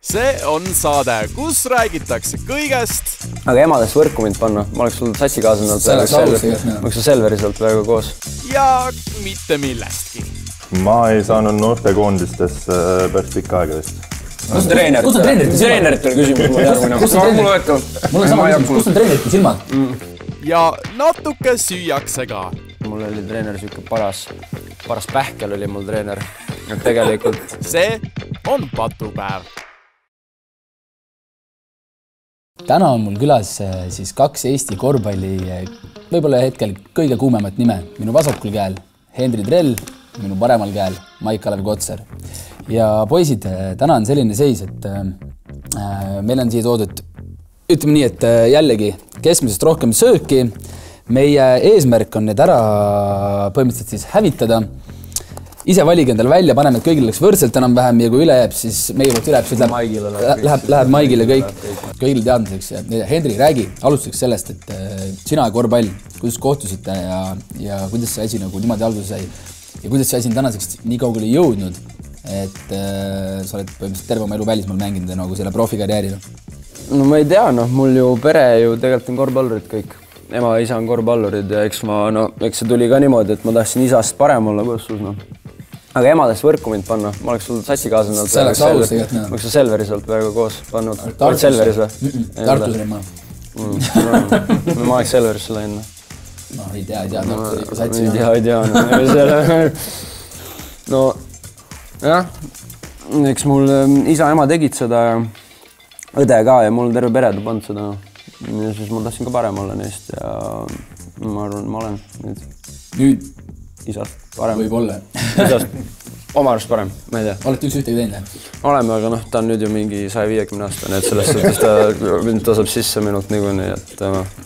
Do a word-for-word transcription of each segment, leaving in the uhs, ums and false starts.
See on saade, kus räägitakse kõigest. Aga emadest võrku mind panna. Ma oleks sul sassikaasanud. Ma oleks sul Selveriselt väga koos. Ja mitte millestki. Ma ei saanud noortekoondistes päris pikka aega vist. Kus on treenerit? Kus on treenerit? Treenerit oli küsimus. Kus on treenerit? Mul on sama küsimus. Kus on treenerit silmad? Ja natuke süüakse ka. Mul oli treener siuke paras, paras pähkel oli mul treener. Tegelikult. See on patupäev. Täna on mul külas siis kaks Eesti korvpalli võib-olla hetkel kõige kuumemat nime. Minu vasakul käel Henri Drell, minu paremal käel Maik-Kalev Kotsar. Ja poisid, täna on selline seis, et äh, meil on siia toodud, ütleme nii, et jällegi keskmisest rohkem sööki. Meie eesmärk on need ära põhimõtteliselt siis hävitada. Ise valige endale välja, paneme, et kõigil oleks võrdselt enam vähem ja kui üle jääb, siis meie poolt üle jääb, siis läheb, läheb, läheb Maigile kõik. Kõigil teadmiseks. Henri, räägi alustuseks sellest, et sina ja korvpall, kuidas kohtusite ja, ja kuidas see asi nagu niimoodi alguse sai ja kuidas see asi on tänaseks nii kaugele jõudnud, et äh, sa oled põhimõtteliselt terve oma elu välismaal mänginud nagu selle profikarjääril. No ma ei tea, noh, mul ju pere ju tegelikult on korvpallurid kõik. Ema ja isa on korvpallurid ja eks ma, no, eks see tuli ka niimoodi, et ma tahtsin isast parem olla kossus, noh. Aga emadest võrku mind panna. Ma oleks sul sassikaasanud. See oleks aus tegelikult. Ma oleks sul Selveriselt väga koos pannud. Oled Selveris või? Tartus oli ma. Ma oleks Selverisse läinud. No ei tea, ei tea. Tartus ikka satsi. Ei tea, ei tea. No, jah. Eks mul isa ja ema tegid seda ja õde ka ja mul terve pere pannud seda. Ja siis ma tahtsin ka parem olla neist ja ma arvan, ma olen nüüd. Nüüd? Isast parem. Võib-olla. Isast oma arust parem, ma ei tea. Olete üks ühtegi teinud? Oleme, aga noh, ta on nüüd ju mingi saja viiekümne aastane, et sellest suhtes ta, ta saab sisse minult niikuinii, et,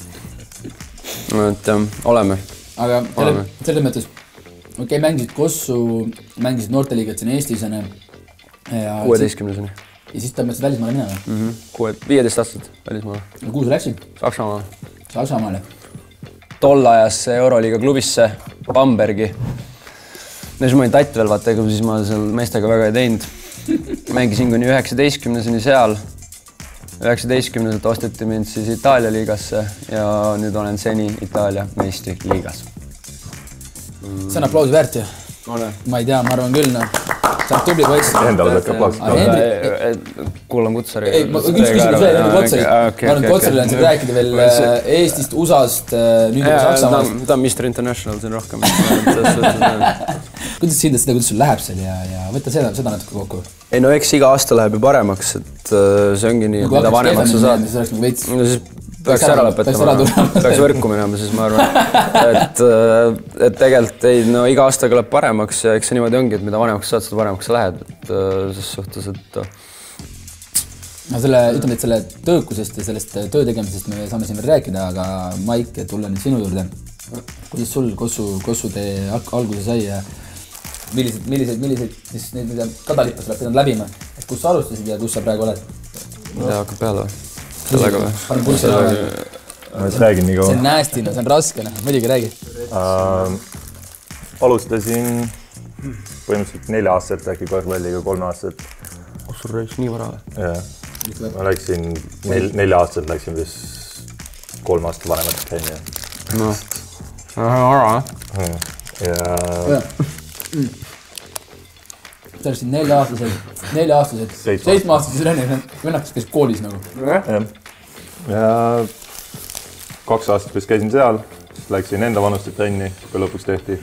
et jah, oleme. Aga selle, selle mõttes, okei, okay, mängisid Kossu, mängisid noorteliigat siin Eestis. kuueteistkümneseni. Ja siis ta mõtlesid välismaale minema? Mm -hmm. viieteist aastat välismaale. Ja kuhu sa läksid? Saksamaale. Saksamaale. Tol ajas Euroliiga klubisse Bambergi. No siis ma olin tatt veel, vaata, ega siis ma seal meestega väga ei teinud. Mängisin kuni üheksateistkümneseni seal. üheksateistkümneselt osteti mind siis Itaalia liigasse ja nüüd olen seni Itaalia meistri liigas. See on aplausi väärt ju? Ole. Ma ei tea, ma arvan küll, noh. See on tubli poiss. Endale võtke aplausi. Kuulan Kutsari. Ei, üks küsimus veel enne Kutsari. Ma arvan, Kutsaril on siin rääkida veel Eestist, U S A-st, nüüd on Saksamaast. Ta on mister International, see on rohkem. Kuidas sa hindad seda, kuidas sul läheb seal ja, ja võtta seda, seda natuke kokku? Ei, no eks iga aasta läheb ju paremaks, et see ongi nii, mida vanemaks sa saad. No siis peaks ära lõpetama, peaks võrku minema, siis ma arvan, et, et tegelikult ei, no iga aastaga läheb paremaks ja eks see niimoodi ongi, et mida vanemaks saad, seda paremaks sa lähed, et ses suhtes, et... No selle, ütleme, et selle töökusest ja sellest töö tegemisest me saame siin veel rääkida, aga Maik, tulla nüüd sinu juurde. Kuidas sul Kossu, Kossu tee alguse sai ja millised, millised, millised siis need, mida kadalippa sa oled pidanud läbima, et kus sa alustasid ja kus sa praegu oled? Mida hakkab peale või? Sellega või? Panen pulsi ära. Ma siis räägin nii kaua. See on näästi, no see on raske, noh. Muidugi räägi. Uh, alustasin põhimõtteliselt nelja aastaselt, äkki korvpalliga kolme aastaselt. Oh, sul räägis nii vara või? Jah. Ma läksin, nel, nelja aastaselt läksin vist kolm aastat vanemat käin ja... No, ära, jah? Ja... Sa olid nelja aastased, nelja aastased, seitsme aastased rännig, vennakas käis koolis nagu. Ja. ja kaks aastat vist käisin seal, siis läksin enda vanuste trenni, kui lõpuks tehti.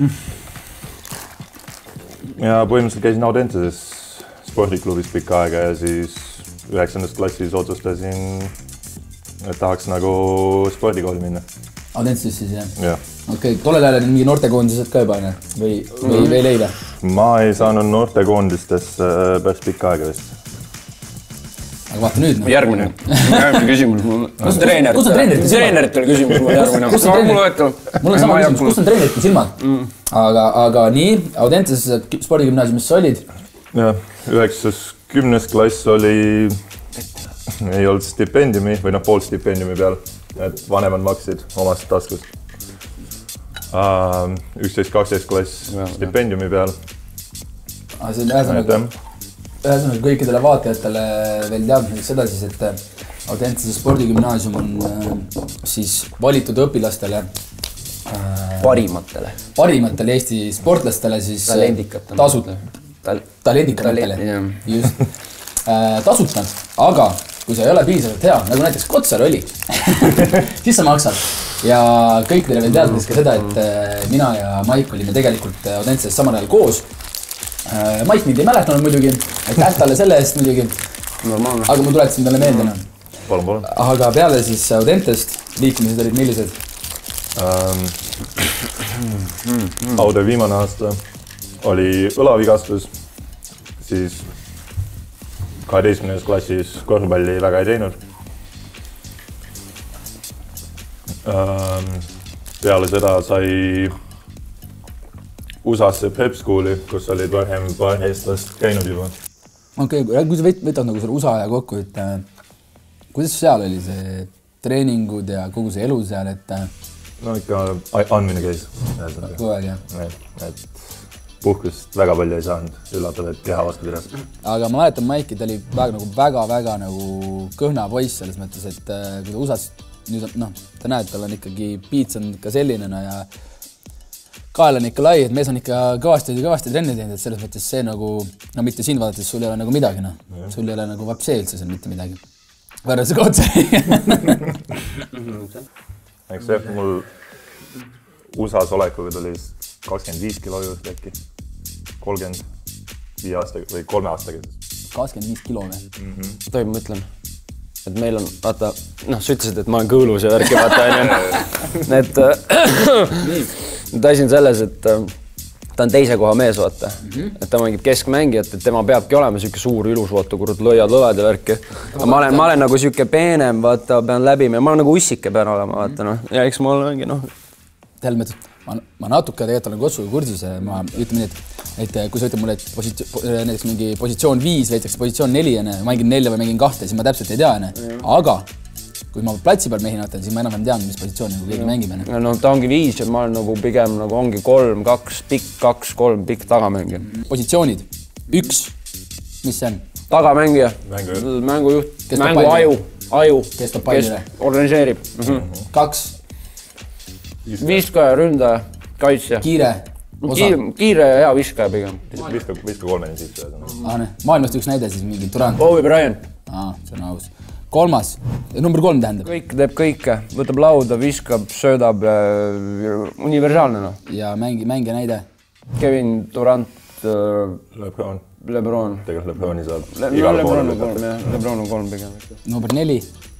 Ja põhimõtteliselt käisin Audenteses spordiklubis pikka aega ja siis üheksandast klassis otsustasin, et tahaks nagu spordikooli minna. Audenteses siis, jah? Jah. Okei, tollel ajal on mingi noortekoondised ka juba, või, või mm. veel eile? Ma ei saanud noortekoondistes päris pikka aega vist. Aga vaata nüüd. No. Järgmine. Järgmine küsimus. Kus on treenerit? Kus on treenerit? Treenerit oli küsimus mul järgmine. Kus on treenerit? Mul on sama küsimus. Kus on treenerit silmad? Mm. Aga, aga nii, Audenteses spordigümnaasiumis sa olid? Jah, üheksas kümnes klass oli, ei olnud stipendiumi või noh, pool stipendiumi peal, et vanemad maksid omast taskust. üksteist kaksteist klass stipendiumi peal. Ah, see on ühesõnaga. ühesõnaga kõikidele vaatajatele veel teadmiseks seda siis, et Audentese spordigümnaasium on siis valitud õpilastele parimatele. Parimatele Eesti sportlastele siis tasud, Tal, talendikamatele, just, tasuta, aga kui sa ei ole piisavalt hea, nagu näiteks Kotsar oli, siis sa maksad. Ja kõikidele veel teadmiseks ka seda, et mina ja Maik olime tegelikult Audenteses samal ajal koos. Maik mind ei mäletanud muidugi, aitäh talle selle eest muidugi, normaalne. Aga ma tuletasin talle meeldina. Palun, palun. Aga peale siis Audentest liikumised olid millised? Um, Aude viimane aasta oli õlavigastus, siis kaheteistkümnes klassis korvpalli väga ei teinud. Um, peale seda sai U S A-sse prep school'i, kus olid varem paar eestlast käinud juba. Okei, okay, kui sa võtad nagu selle U S A aja kokku, et kuidas seal oli see treeningud ja kogu see elu seal, et no ikka andmine käis. Kogu aeg, jah? Et, et puhkust väga palju ei saanud, üllatab, et keha vastu pidas. Aga ma mäletan, Maiki, ta oli väga, nagu, väga, väga nagu kõhna poiss selles mõttes, et kui ta U S A-s nüüd on, noh, ta näed, tal on ikkagi piits on ikka selline no, ja kael on ikka lai, et mees on ikka kõvasti ja kõvasti trenni teinud, et selles mõttes see nagu, no mitte siin vaadates, sul ei ole nagu midagi, noh. Sul ei ole nagu vapsee üldse seal mitte midagi. Võrrelse Kotsari. Eks see, mul U S A-s olekuga tuli kakskümmend viis kilo juurde äkki, kolmkümmend viie aastaga või kolme aastaga. kakskümmend viis kilo või? Mm-hmm. Tohib, ma ütlen, et meil on, vaata, noh, sa ütlesid, et ma olen kõõlus ja värki, vaata, on ju. Et asi on selles, et ta on teise koha mees, vaata. Mm-hmm. Et ta mängib keskmängijat, et tema peabki olema siuke suur ilus, vaata, kurud lõiad lõlad ja värki. Ma olen, ma olen nagu siuke peenem, vaata, pean läbima ja ma olen nagu ussike pean olema, vaata, noh. Ja eks ma olengi, noh. Tähendab, ma, ma natuke tegelikult olen Kotsuga kursus ja ma ütleme nii, et, et kui sa ütled mulle, et positsioon, näiteks mingi positsioon viis või näiteks positsioon neli, mängin nelja või mängin kahte, siis ma täpselt ei tea, ne? Aga kui ma platsi peal mehi nätan, siis ma enam tean, mis positsiooni nagu keegi mängib. Ne? No ta ongi viis ja ma olen nagu pigem nagu ongi kolm, kaks, pikk, kaks, kolm, pikk tagamängija. Positsioonid. Üks. Mis see on? Tagamängija. Mängujuht. Mängujuht. Mängu aju. Aju. Kes toob pallile? Organiseerib. Mm-hmm. Kaks. Viskaja, ründaja, kaitsja. Kiire. Kiire, kiire ja hea viskaja pigem. Viska, viska kolmeni sisse. Ah, ne. Maailmast üks näide siis mingi Durant. Kobe Bryant. Ah, see on aus. Kolmas. Number kolm tähendab. Kõik teeb kõike. Võtab lauda, viskab, söödab. Universaalne, no. Ja mängi, mängija näide. Kevin Durant. Lebron. Lebron. Tegelikult Lebroni saab. Le no, Lebron on kolm, jah. Lebron on kolm pigem. Number neli.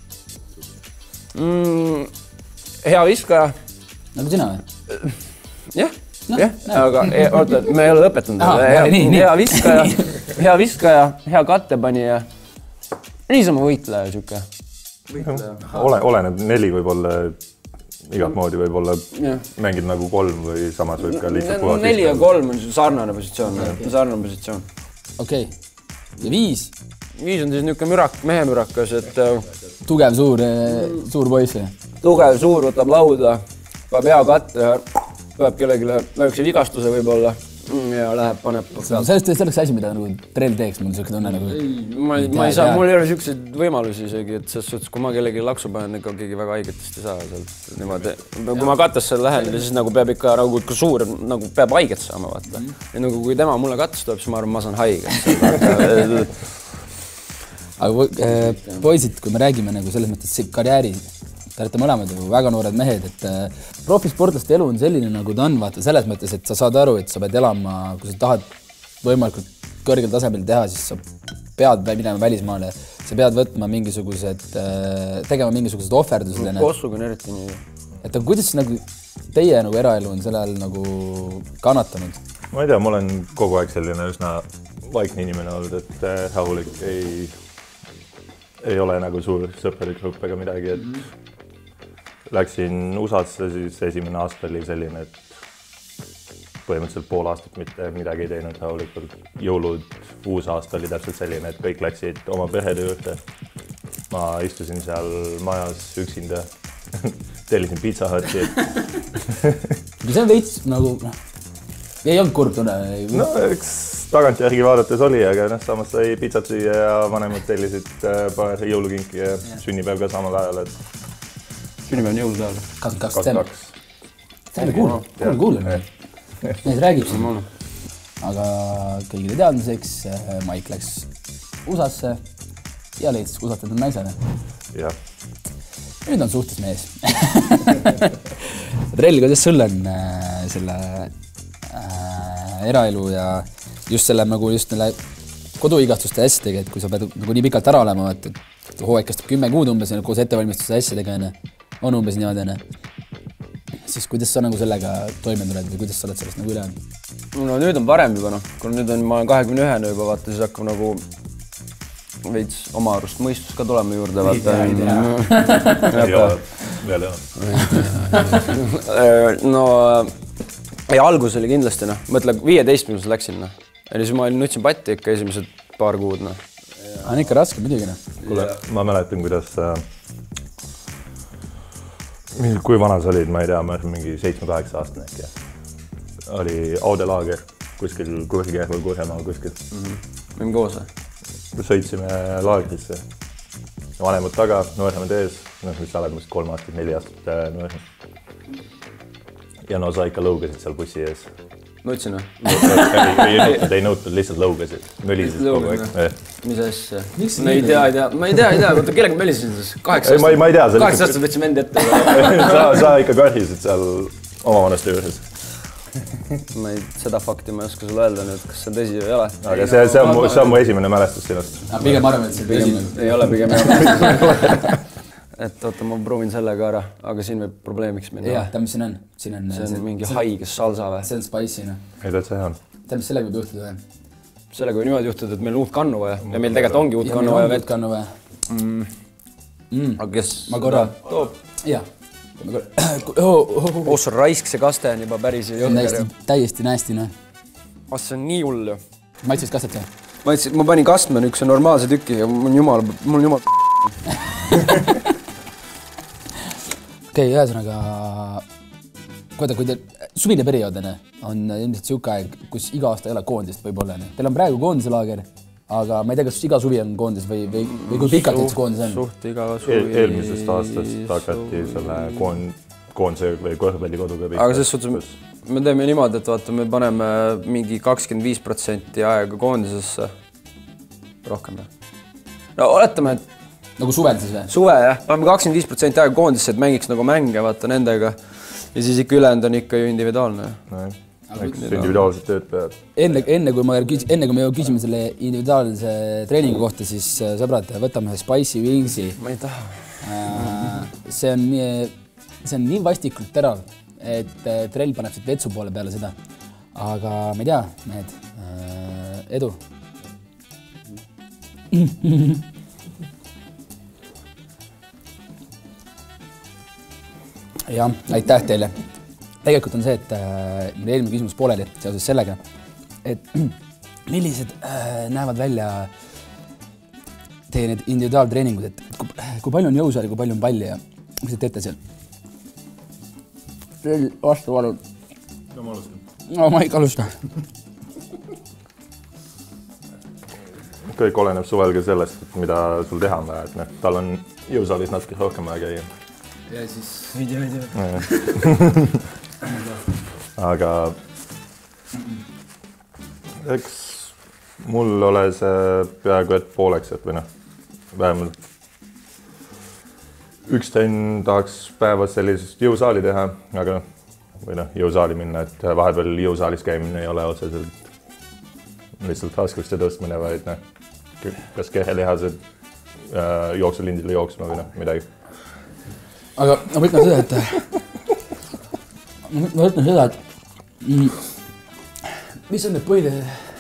Mm, hea viskaja. Nagu sina või? Jah, no, jah, aga oota, me ei ole lõpetanud. Aha, hea, nii, hea viskaja, hea viskaja, hea kattepanija. Niisama võitleja, siuke. Ole, oleneb neli võib-olla igat moodi võib-olla mängid nagu kolm või samas võib ka lihtsalt puhas. Neli ja kolm on sarnane positsioon, sarnane positsioon. Okei, ja viis? Viis on siis niuke mürak, mehe mürakas, et tugev, suur, suur poiss. Tugev, suur, võtab lauda. Peab hea katte ja peab kellegile väikse vigastuse võib-olla ja läheb, paneb. Sellest oleks asi, mida nagu trell teeks, mul siuke tunne nagu. Ma, ma ei saa, mul ei ole siukseid võimalusi isegi, et selles suhtes, kui ma kellegi laksu panen, ega keegi väga haigetest ei saa sealt niimoodi. Kui ma kattes seal lähen, siis nagu peab ikka nagu ikka suur, nagu peab haiget saama, vaata. Ja nagu kui tema mulle kattes tuleb, siis ma arvan, ma saan haiget. Aga äh, poisid, kui me räägime nagu selles mõttes karjääri, te olete mõlemad ju väga noored mehed, et profisportlaste elu on selline, nagu ta on, vaata selles mõttes, et sa saad aru, et sa pead elama, kui sa tahad võimalikult kõrgel tasemel teha, siis sa pead minema välismaale, sa pead võtma mingisugused, tegema mingisugused ohverdused. Kossuga on eriti nii. Et aga kuidas nagu teie nagu eraelu on selle ajal nagu kannatanud? Ma ei tea, ma olen kogu aeg selline üsna vaikne inimene olnud, et rahulik ei, ei ole nagu suur sõprarigrupp ega midagi, et läksin U S A-sse, siis esimene aasta oli selline, et põhimõtteliselt pool aastat mitte midagi ei teinud rahulikult. Jõulud uus aasta oli täpselt selline, et kõik läksid oma perede juurde. Ma istusin seal majas üksinda, tellisin Pizza Hutti. See on veits nagu, ei olnud kurb tunne? No eks tagantjärgi vaadates oli, aga noh, samas sai pitsat süüa ja vanemad tellisid paar jõulukinki ja sünnipäev ka samal ajal, et... Sünnipäev on jõulude ajal. kakskümmend kaks. See oli kuul, kuul, kuul. Mees räägib siin. Aga kõigile teadmiseks Maik läks U S A-sse ja leidis usatatud naisele. Jah. Nüüd on suhtes mees. Trell, kuidas sul on selle äh, eraelu ja just selle nagu just neile koduigastuste asjadega, et kui sa pead nagu nii pikalt ära olema, et hooaeg kestab kümme kuud umbes ja koos ettevalmistuste asjadega on umbes niimoodi, siis kuidas sa nagu sellega toime tuled või kuidas sa oled sellest nagu üle on? No nüüd on parem juba, noh. Kui nüüd on, ma olen kahekümne ühe juba, vaata, siis hakkab nagu veits oma arust mõistus ka tulema juurde, vaata. Ei ole, veel ei ole. No, ei, algus oli kindlasti, noh. Mõtle, viieteistkümnes läksin, noh. Ja siis ma nutsin patti ikka esimesed paar kuud, noh. On ikka raske midagi, noh. Kuule, ma mäletan, kuidas... Kui vana sa olid, ma ei tea, ma olen mingi seitsme-kaheksa aastane äkki. Oli audelaager kuskil Kurgjärv või Kurjamaal kuskil. Võime koos, või? Sõitsime laagrisse. Vanemad taga, nooremad ees. Noh, mis sa oled must kolm aastat, neli aastat noorem. Ja no sa ikka lõugasid seal bussi ees. Nutsin, või? Ei nõutud, ei nõutud, lihtsalt lõugasid. Mölisid kogu aeg. Mis asja? Ma ei tea, ei tea. Ma ei tea, ei tea. Võtta, kellega mölisin siis? Kaheksa aastat. Ma ei tea. Kaheksa aastat võtsin vendi ette. Sa ikka karhisid seal oma vanaste juures. Ma ei, seda fakti ma ei oska sulle öelda nüüd, kas see tõsi või ei ole. Aga see, see, on, mu, see on mu esimene mälestus sinust. Pigem arvan, et see tõsi. Ei ole pigem mälestus. Et oota, ma proovin selle ka ära, aga siin võib probleemiks minna. Jah, ta mis siin on? Siin on see on mingi haige salsa või? See on spicy, noh. Ei, tead, see on. Tead, mis sellega võib juhtuda või? Sellega võib niimoodi juhtuda, et meil on uut kannu vaja. Ja meil tegelikult ongi uut kannu vaja. Uut kannu vaja. Aga kes... Ma korra... Toob. Jah. Ossa raisk, see kaste on juba päris jõhker. Täiesti nästi, noh. As see on nii hull ju. Maitsis kastet või? Maitsis, ma panin kastme üks normaalse tüki ja mul on jumal, mul on jumal... Okei, ühesõnaga... Koda, kui te... Suvine periood on ilmselt siuke aeg, kus iga aasta ei ole koondist võib-olla. Teil on praegu koondiselaager, aga ma ei tea, kas iga suvi on koondis või, või, või kui pikalt üldse koondis on? Suht iga suvi... Eel, eelmisest aastast hakati selle koon, koondise või korvpallikoduga pikalt. Aga ses suhtes me teeme niimoodi, et vaata, me paneme mingi kakskümmend viis protsenti aega koondisesse. Rohkem, jah. No oletame, et... Nagu suvel siis või? Suve, jah. Paneme kakskümmend viis protsenti aega koondisse, et mängiks nagu mänge, vaata nendega. Ja siis ikka ülejäänud on ikka ju individuaalne. No, individuaalset tööd peab. Enne, enne, kui ma, enne kui me küsime selle individuaalse treeningu kohta, siis sõbrad, võtame ühe Spicy Wingsi. Ma ei taha. See on nii, see on nii vastikult terav, et trell paneb siit vetsu poole peale seda. Aga ma ei tea, mehed, edu. Jah, aitäh teile. Tegelikult on see, et meil eelmine küsimus pooleli seoses sellega, et millised näevad välja teie need individuaaltreeningud, et kui, kui palju on jõusaali, kui palju on palli ja mis te teete seal? Trell, vastu palun. No ma alustan. No ma ikka alustan. Kõik oleneb suvel ka sellest, mida sul teha on vaja, et ne, tal on jõusaalis natuke rohkem vaja käia. Ja siis veidi, veidi. Aga eks mul ole see peaaegu et pooleks, et või noh, vähemalt üks trenn tahaks päevas sellisest jõusaali teha, aga või noh, jõusaali minna, et vahepeal jõusaalis käimine ei ole otseselt lihtsalt raskuste tõstmine, vaid noh, kas kehelihased äh, jooksulindile jooksma või noh, midagi. Aga ma ütlen seda, et ma ütlen seda, et mm, mis on need põhilised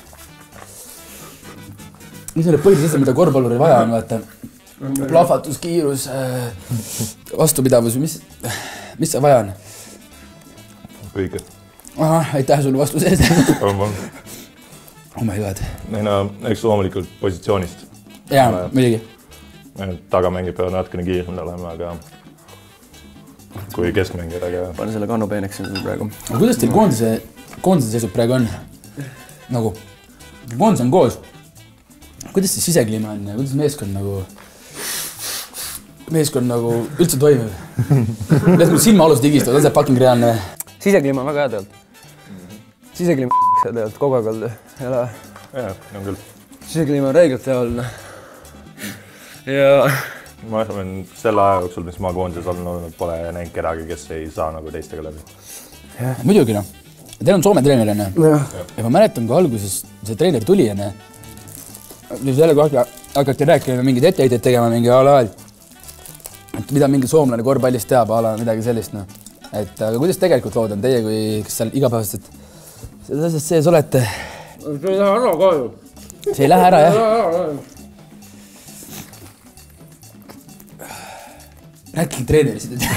mis on need põhilised asjad, mida korvpalluri vaja on, vaata plahvatus, kiirus, vastupidavus, mis, mis see vaja on? Kõige. Aha, aitäh sulle vastuse eest. Oh my god. Ei no, eks loomulikult positsioonist. Jaa, midagi. Tagamängid peavad natukene kiiremini olema, aga kui keskmängid, aga... Pane selle kannupeeneks praegu. Aga kuidas teil koondise, koondise seisud praegu on? Nagu? Mons on koos. Kuidas see sisekliima on ja kuidas meeskond nagu, meeskond nagu üldse toimib? Kuidas mul silma alust higistavad, on see fucking reaalne? Sisekliima on väga hea tegelikult. Sisekliima on tegelikult kogu aeg olnud. Jaa, on küll. Sisekliima on reegelt hea olnud. Ja... Ma arvan, selle aja jooksul, mis ma koondises olen olnud, pole näinud kedagi, kes ei saa nagu teistega läbi. Muidugi noh. Teil on Soome treener enne. Ja ma mäletan, kui alguses see treener tuli enne. Selle kohta hakati rääkima mingid etteheited tegema mingi ala ajal. Et mida mingi soomlane korvpallist teab, ala midagi sellist. No. Et, aga kuidas tegelikult lood on teie, kui kes seal igapäevast, et selles asjast sees olete? See ei lähe ära ka ju. See ei lähe ära, jah? Rääkige treenerisid.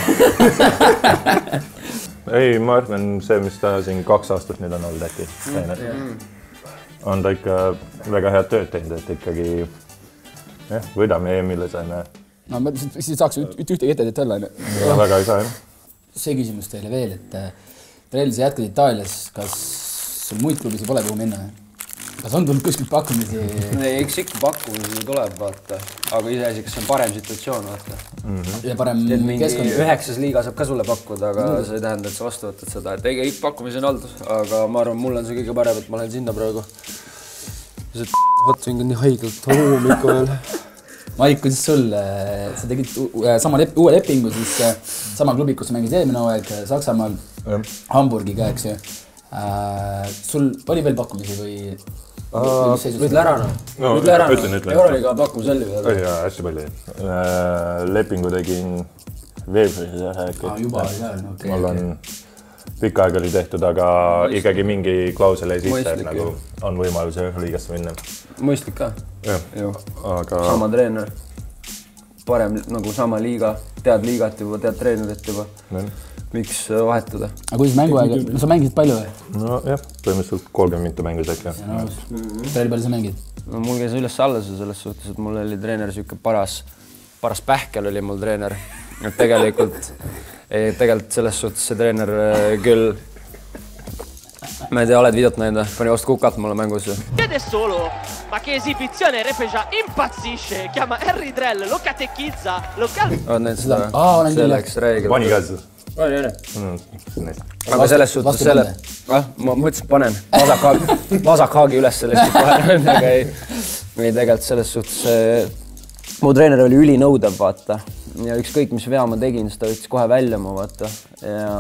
Ei, ma arvan, see, mis ta siin kaks aastat nüüd on olnud äkki treener. On ta ikka väga head tööd teinud, et ikkagi jah, võidame E M-ile saime. No ma siis saaks ühtegi etteheidet olla. Väga ei saa, jah. See küsimus teile veel, et Trell, sa jätkad Itaalias, kas sul muid klubisi pole kuhu minna? Kas on tulnud kuskilt pakkumisi? Eks ikka pakkumisi tuleb, vaata. Aga iseasi, kas on parem situatsioon, vaata. Ja parem keskkond. Üheksas liiga saab ka sulle pakkuda, aga see ei tähenda, et sa vastu võtad seda. Et ei pakkumisi on olnud, aga ma arvan, mul on see kõige parem, et ma olen sinna praegu. See hotwing on nii haigelt hommikul veel. Maik, kuidas sul? Sa tegid sama lep, uue lepingu, siis sama klubi, kus sa mängid eelmine aeg Saksamaal, Hamburgiga, eks ju. Sul oli veel pakkumisi või? Ütle ära, no. No, ütle ära, ütlen, no. ütlen. Euroliga pakkumis oli veel. Jaa, hästi palju. Lepingu tegin veebruaris. Ah, juba, jah. Okay, mul on pikka aeg oli tehtud, aga ikkagi mingi klausel ei sisse, et nagu on võimalus Euroliigasse minna. Mõistlik ka. Jah, aga... Sama treener. Parem nagu sama liiga, tead liigat juba, tead treenerit juba. Miks vahetuda? Aga kuidas mänguaeg? No sa mängisid palju või? No jah, põhimõtteliselt kolmkümmend minta mängus äkki. Palju palju sa mängid? No mul käis üles alles selles suhtes, et mul oli treener siuke paras, paras pähkel oli mul treener. Et tegelikult, ei, tegelikult selles suhtes see treener küll, ma ei tea, oled videot näinud, pani ost kukalt mulle mängus. Vede solo, ma che esibizione, Repeja impazzisce, chiama Henry Drell, lo catechizza, lo cal... Oled näinud seda? Aa, olen küll. Selleks reegel. Pani ka seda? Oli, oli. Aga selles suhtes selle... Ah, ma mõtlesin, panen vasakhaagi, vasakhaagi üles sellest kohe, aga ei, ei tegelikult selles suhtes... Mu treener oli ülinõudev, vaata. Ja ükskõik, mis vea ma tegin, siis ta võttis kohe välja ma, vaata. Ja,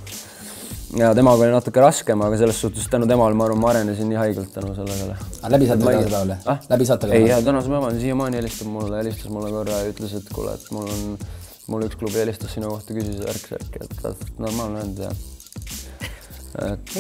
ja temaga oli natuke raskem, aga selles suhtes tänu temal ma arvan, ma arenesin nii haigelt tänu sellele. Aga läbi saate tänase päevale? Ah? Läbi saate ka? Ei, ja tänase päevale siiamaani helistab mulle, helistas mulle korra ja ütles, et kuule, et mul on... Mul üks klubi helistas sinu kohta, küsis ärk-särk, et normaalne on ja... Et...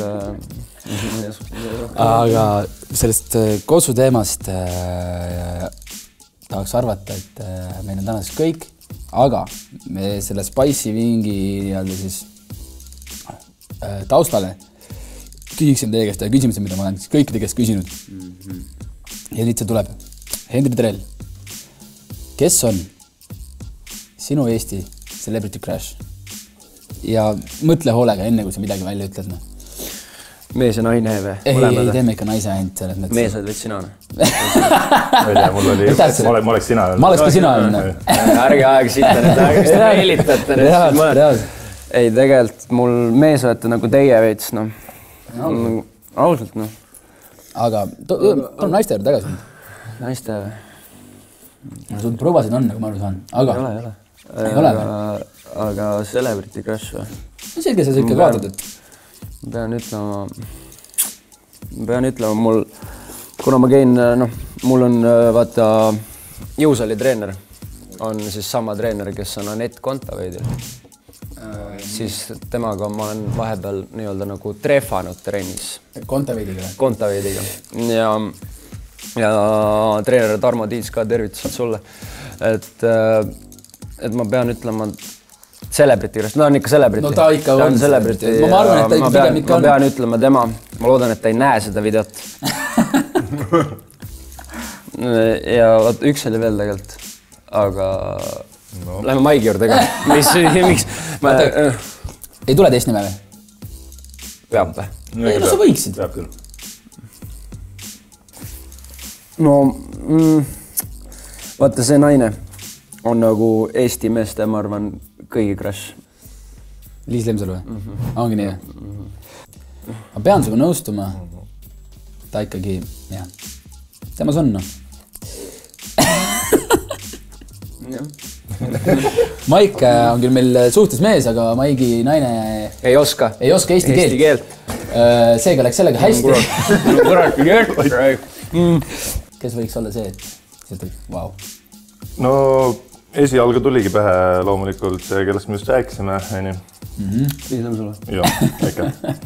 Aga sellest Kossu teemast äh, tahaks arvata, et äh, meil on tänaseks kõik, aga me selle Spice'i vingi nii-öelda siis äh, taustale küsiksin teie käest ja küsimused, mida ma olen kõikide käest küsinud. Mm-hmm. Ja siit see tuleb. Henry Drell, kes on sinu Eesti Celebrity Crush? Ja mõtle hoolega enne, kui sa midagi välja ütled. No. Mees ja naine või? Ei, ei teeme ikka naise ainult selles mõttes. Mees oled võid sina. Ma ei tea, mul oli... Ma oleks sina. Ma oleks ka sina. Ärge aeg sitta nüüd, ärge seda meelitate. Ei, tegelikult mul mees olete nagu teie veits, noh. Ausalt, noh. Aga tuleb naiste juurde tagasi. Naiste või? Sul provasid on, nagu ma aru saan. Aga... Ei ole, ei ole. Ei ole või? Aga Celebrity Crush või? Selge sa ikka kaotad, et... Pean ütlema... Pean ütlema, mul... Kuna ma käin, noh, mul on, vaata, Jõusalli treener. On siis sama treener, kes on Anett Kontaveidil. Siis temaga ma olen vahepeal nii-öelda nagu trefanud trennis. Kontaveidiga? Kontaveidiga. Ja... Ja treener Tarmo Tiits ka tervitused sulle. Et, et ma pean ütlema Celebrity, ta on ikka Celebrity. No ta ikka on Celebrity. Ma arvan, et ta ikka pean, ikka on. Ma pean ütlema tema. Ma loodan, et ta ei näe seda videot. Ja vaat, üks oli veel tegelikult. Aga no. Lähme Maigi juurde ka. Mis, miks? Ma... Ei tule teist nime või? Peab või? Ei, no sa võiksid. Peab küll. no mm, vaata, see naine on nagu Eesti meeste, ma arvan, kõigi crush. Liis Lemsalu või? Mm -hmm. Ongi nii? Mm -hmm. Ma pean suga nõustuma. Ta ikkagi, jah, temas on, noh. Maik on küll meil suhtes mees, aga Maigi naine ei oska, ei oska eesti, eesti keelt. keelt. Seega läks sellega hästi. Kes võiks olla see, et sealt oli, vau. No esialgu tuligi pähe loomulikult see, kellest me just rääkisime, on ju. Liis Lemsalu. Jah, ikka.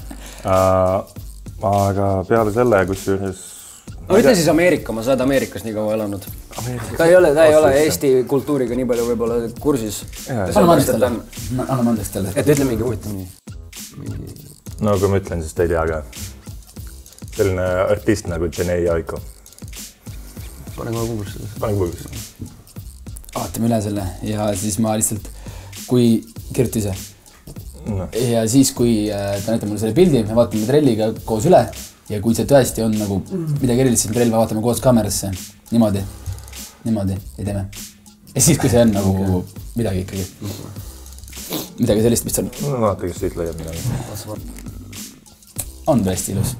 Aga peale selle, kus juures... No ütle siis Ameerika, ma saad Ameerikas nii kaua elanud. Ta ei ole, ta ei ole Eesti kultuuriga nii palju võib-olla kursis. Anna mandest talle. Anna mandest talle. Et ütle mingi huvitav nii. No kui ma ütlen, siis ta ei tea ka. Selline artist nagu Janae Aiko. Pane kohe kuulus. Pane kuulus. Vaatame üle selle ja siis ma lihtsalt, kui kirjuti ise. No. Ja siis, kui ta näitab mulle selle pildi, me vaatame trelliga koos üle ja kui see tõesti on nagu midagi erilist, siis trell vaatame koos kaamerasse. Niimoodi. Niimoodi. Ja teeme. Ja siis, kui see on nagu okay. midagi ikkagi. Midagi sellist, mis on... No vaata, kes siit leiab midagi. On tõesti ilus.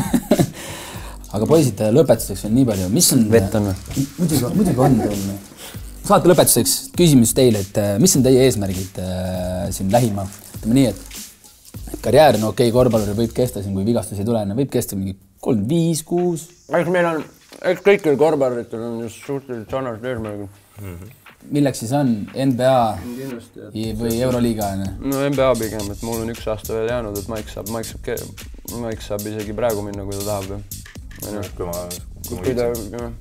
Aga poisid, lõpetuseks on nii palju. Mis on... Vett on või? Muidugi, muidugi on teil. Saate lõpetuseks küsimus teile, et mis on teie eesmärgid äh, siin lähima? Ütleme nii, et karjäär on okei, korvpalluri võib kesta siin, kui vigastus ei tule, võib kesta mingi kolm, viis, kuus. Eks meil on, eks kõikil korvpalluritel on just suhteliselt sarnased eesmärgid. Mm-hmm. Milleks siis on? N B A või Euroliiga? No N B A pigem, et mul on üks aasta veel jäänud, et Maik saab, Maik saab, Maik saab isegi praegu minna, kui ta tahab. Kui ma... Kui ta...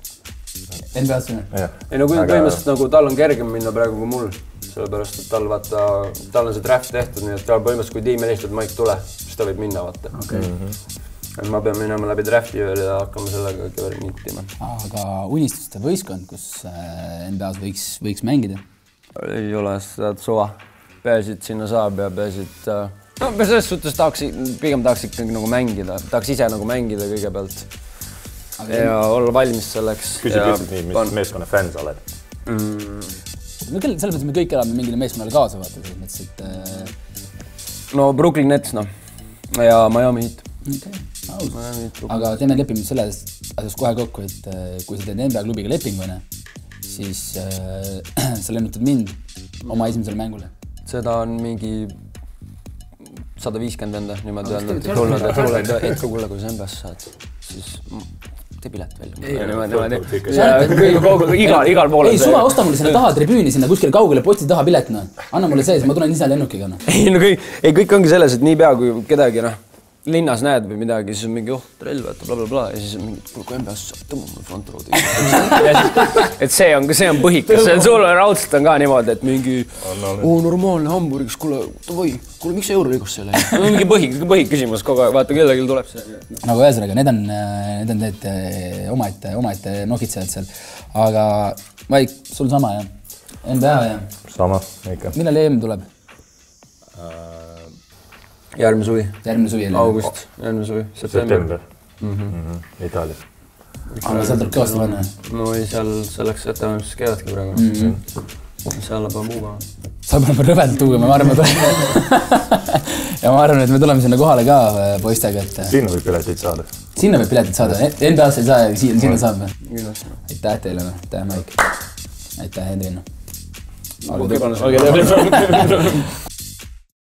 N B A-sse? Ei no kui põhimõtteliselt nagu tal on kergem minna praegu kui mul, sellepärast, et tal vaata, tal on see draft tehtud, nii et tal põhimõtteliselt, kui tiim helistab, Maik tule, siis ta võib minna, vaata. Okay. Mm-hmm. Ma pean minema läbi drafti veel ja hakkama sellega kõver niitima. Aga unistuste võistkond, kus N B A-s võiks, võiks mängida? Ei ole seda suva. Peasid sinna saab ja peasid... No, selles suhtes tahaks, pigem tahaks ikkagi nagu mängida. Tahaks ise nagu mängida kõigepealt. Aga ja olla valmis selleks. Küsi lihtsalt nii, mis meeskonna fänn sa oled? Mm. No küll, selles mõttes me kõik elame mingile meeskonnale kaasa vaata, selles mõttes, et... No Brooklyn Nets, noh. Ja Miami Heat. Okay. Aga teeme lepime selles asjas kohe kokku, et kui sa teed N B A klubiga lepingune, siis äh, sa lennutad mind oma esimesele mängule. Seda on mingi sada viiskümmend enda niimoodi öelnud, et tulnud, et tulnud, et kuule, kui sa N B A-s saad, siis tee pilet välja. Igal, igal pool. Ei, suva, osta mulle selle taha tribüüni sinna kuskile kaugele posti taha piletina. Anna mulle see, ma tulen ise lennukiga. No. Ei, no kõik, ei, kõik ongi selles, et nii pea, kui kedagi, noh, linnas näed või midagi, siis on mingi, oh, trell võtta, bla, bla, bla, ja siis on mingi, kuule, kui N B A-s saab, tõmba mulle front roodi. Et see on, see on põhikas, sul on raudselt on ka niimoodi, et mingi, oo, normaalne Hamburgis, kuule, või, kuule, miks Euroliigas see lähe? Mingi põhi, põhi küsimus kogu aeg, vaata, kellelgi tuleb see. Nagu ühesõnaga, need on, need on need omaette, omaette nokitsejad seal. Aga, Maik, sul sama, jah? N B A, jah? Sama, ikka. Millal E M tuleb? Järgmine suvi. Järgmine suvi. August, järgmine suvi. September. Itaalias. Aga seal tuleb kõvasti panna? No ei, seal selleks ettevalmistus keeladki praegu. Seal peab muugama. Seal peab rõvedalt tuugama, ma arvan, ja ma arvan, et me tuleme sinna kohale ka poistega. Sinna võib piletit saada. Sinna võib piletit saada. N B A-s ei saa, sinna saab. Aitäh teile, aitäh Maik. Aitäh Hendrina. Olge tõepoolest.